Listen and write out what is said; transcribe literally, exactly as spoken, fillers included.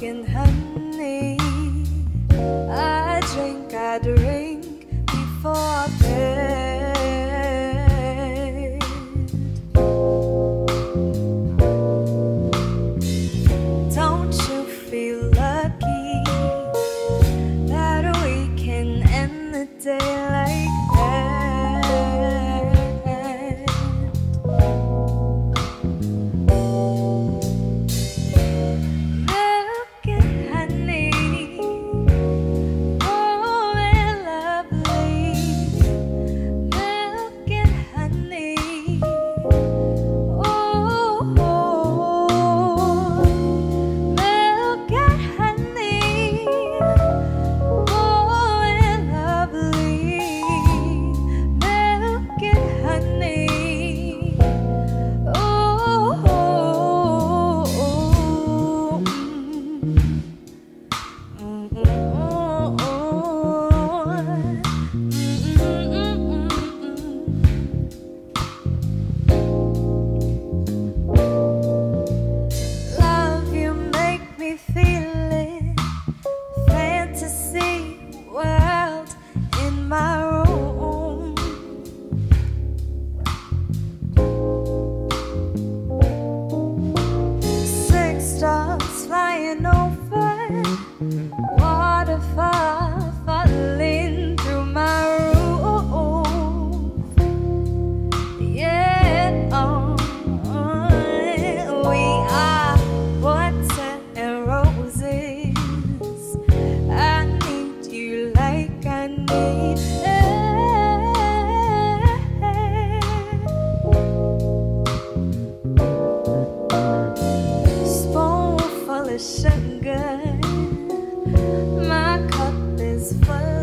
and honey. I drink, I drink before bed. Don't you feel lucky that we can end the day like that? Milk and honey, oh, and lovely. Milk and honey, oh, milk and honey, oh, and lovely. Milk and honey, oh, mm, mm, oh, love, you make me feel it. Fantasy world in my room. Six stars flying over, waterfall falling through my roof. Yeah, oh, we are water and roses. I need you like I need air. Spoonful of sugar, my cup is full